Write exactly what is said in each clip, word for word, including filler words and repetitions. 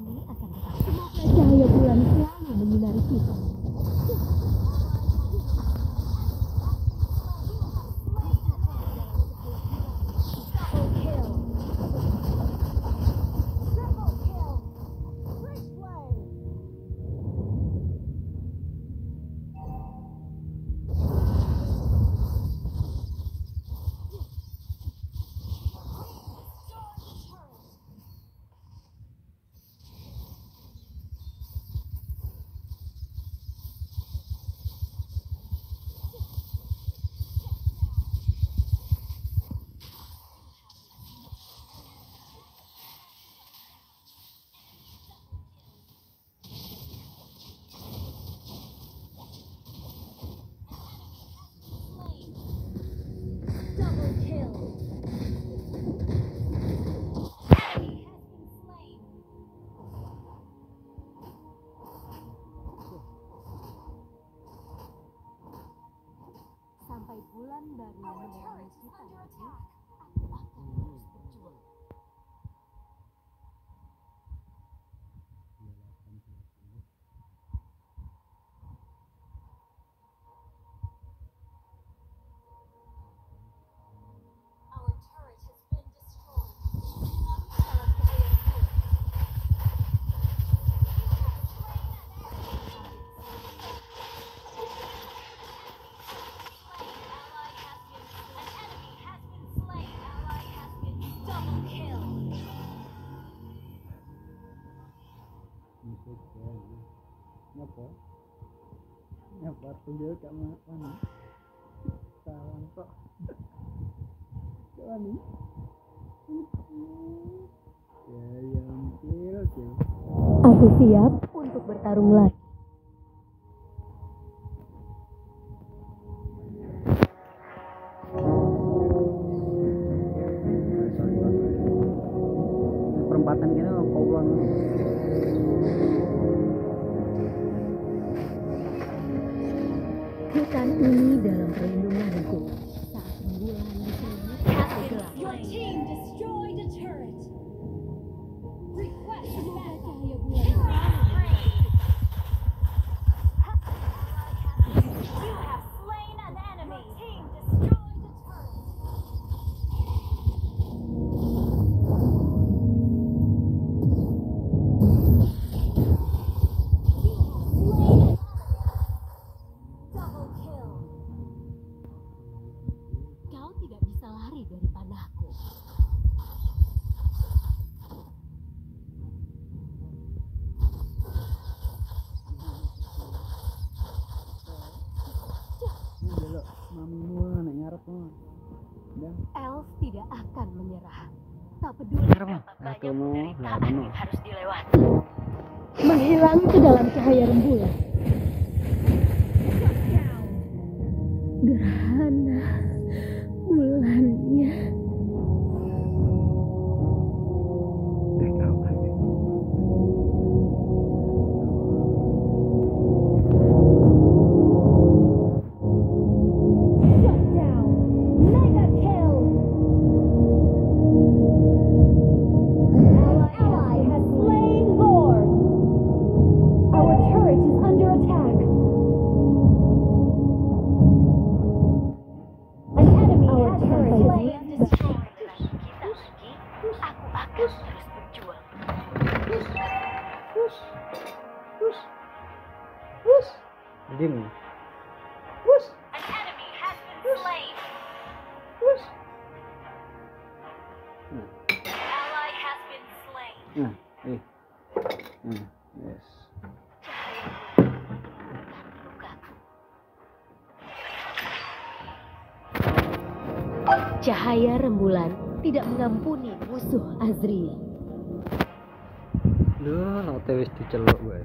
ini akan tetap. Semoga cahaya bulan selalu menyinari kita. Sampai bulan baru menerangi kita lagi, aku akan terus berjuang. Our turret has been destroyed. Ngapa? Ngapa tunjuk kat mana? Kawan kok. Kawan ni. Ya, yang kecil kecil. Aku siap untuk bertarung lagi. Perempatan kini kau pulang. Hutan ini dalam perlindunganku. Saat rembulan di sini, aku gelap. Your team destroyed a turret. Request Semoga backup. cahaya bulan You have slain an enemy. Your team destroyed a turret. Double kill. Kau tidak bisa lari dari panahku. Ini belok mamimu nak ngarep tu. Dan Elf tidak akan menyerah. Tak peduli ngarep berapa aku banyak mau penderitaan lah yang harus dilewati. Menghilang ke dalam cahaya rembulan. Gerhana bulannya. Shut down. Mega kill. Our ally has slain Lord. Our turret is under attack. An enemy Our has turret been is slain. destroyed. Kita lagi, aku akan terus berjuang. Dim. An enemy has been slain. Hmm. An ally has been slain. Nah, eh. Hmm. Yes. Cahaya rembulan tidak mengampuni musuh Azriel. Duh, nak tewis diceluk gue.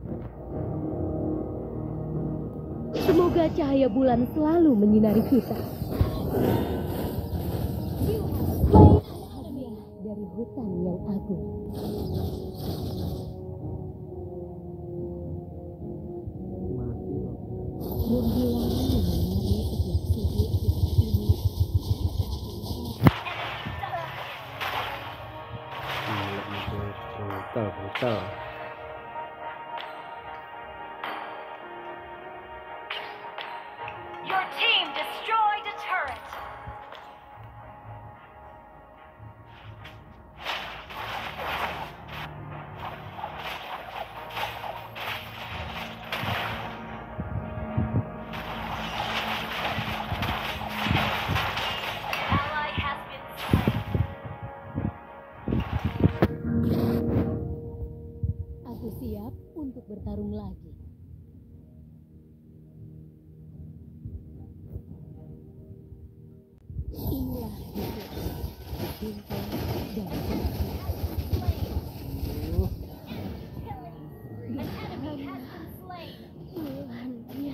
Semoga cahaya bulan selalu menyinari kita. Hadiah dari hutan yang agung. Mati loh. Rembulan menyinari setiap sudut hutan ini. Gila, itu brutal, brutal. bertarung lagi. Inilah bintang dan Tuhannya.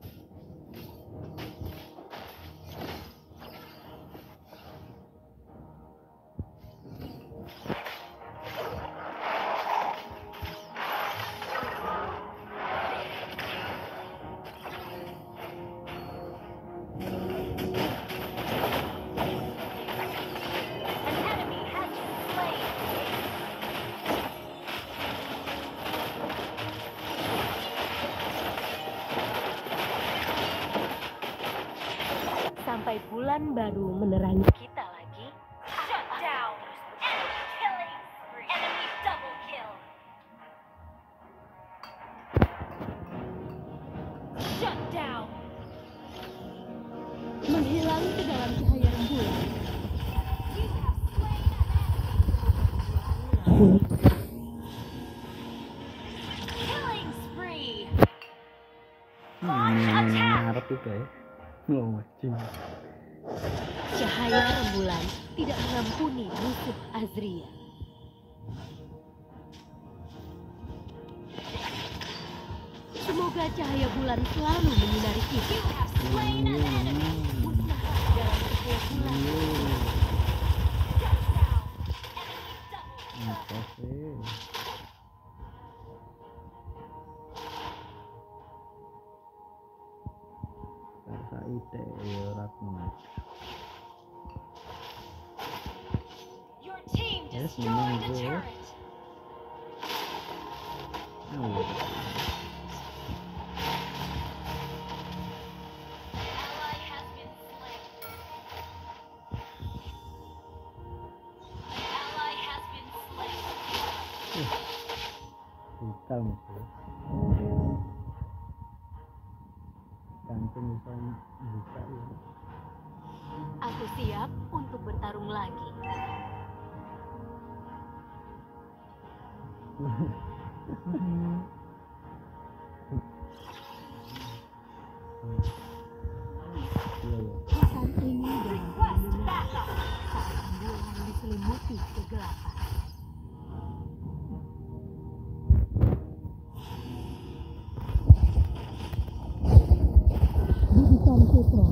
Sampai bulan baru menerangi kita lagi. Shut down. Enemy killing spree. Enemy double kill. Shut down. Menghilang ke dalam cahaya rembulan. You have slain an enemy. Killing spree. Launch Hmm, attack. ngarep itu ya. Oh, cing. Cahaya rembulan tidak mengampuni musuh Azria. Semoga cahaya bulan selalu menyinari kita. You have slain an enemy. Musnahlah dalam cahaya bulan. Shut down. Enemy double kill. Apa sih? Karsa ide ya ratmu. Your team Yes, destroyed a menunggu. turret. Oh. Ally has been slain. Ally has been slain. Hitam tuh. Gantung bisa buka ya. Aku siap untuk bertarung lagi. Iya ya. Hutan ini dan Request backup. saat bulan diselimuti kegelapan. Didikan putra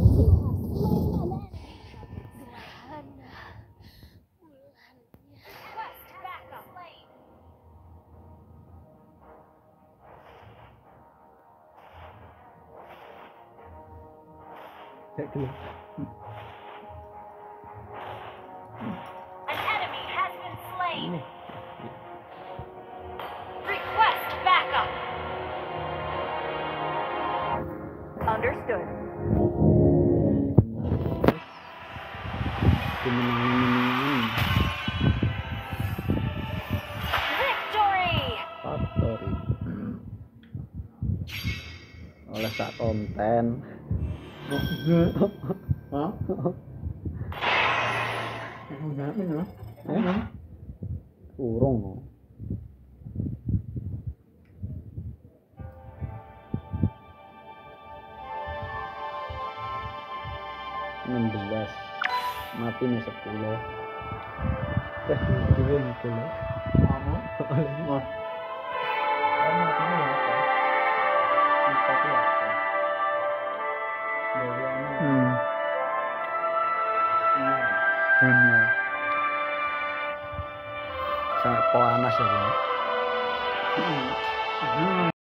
gerhana bulannya. Request backup. Slain. Cek dulu. An enemy has been slain. Ini. Request backup. Understood. Kemenangan Victory. Factory. Oleh sak konten. Hah? Enggak, enggak. Eh? Urung. enam belas mati nih sepuluh eh dua gitu loh apa oleh hmm hmm sangat panas ya.